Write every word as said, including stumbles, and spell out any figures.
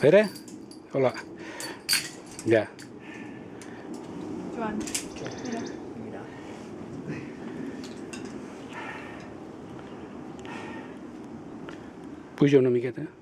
Pere? Hola. Ja. Joan, mira. Mira. Puja una miqueta.